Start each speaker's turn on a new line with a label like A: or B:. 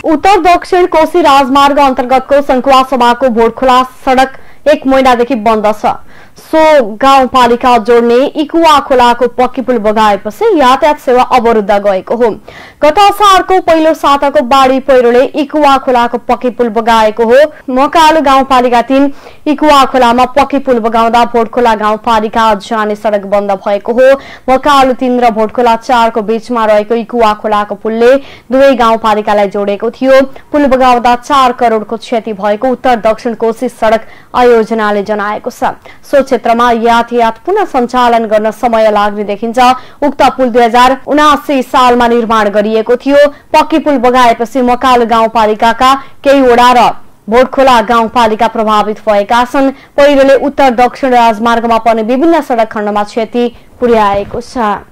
A: उत्तर दक्षिण कोशी राजमार्ग अन्तर्गतको सङ्खुवासभाको भोटखोला सडक 1 महिनादेखि बन्द छ। सो गाउँपालिका जोड्ने इकुवा खोलाको पक्की पुल बगाएपछि यातायात सेवा अवरुद्ध गएको हो। गत असारको पहिलो साताको बाढी पहिरोले इकुवा खोलाको पक्की पुल बगाएको हो। मकालु गाउँपालिका 3 इकुवा खोलामा पक्की पुल बगाउँदा भोटखोला गाउँपालिका जाने सडक बन्द भएको हो। मकालु 3 र भोटखोला 4 को बीचमा रहेको इकुवा खोलाको पुलले दुवै गाउँपालिकालाई जोडेको थियो। पुल बगाउँदा 4 करोडको क्षति भएको उत्तर दक्षिण कोशी सडक आयोजनाले जनाएको छ। सो क्षेत्रमा यातायात पुनः सञ्चालन गर्न समय लाग्ने देखिन्छ। उक्त पुल 2079 सालमा निर्माण गरिएको थियो। पक्की पुल बगाएपछि मकालु गाउँपालिकाका केही वडा र भोटखोला गाउँपालिका प्रभावित भएका छन्। पहिरोले उत्तर दक्षिण राजमार्गमा पर्ने विभिन्न सडक खण्डमा क्षति पुर्याएको छ।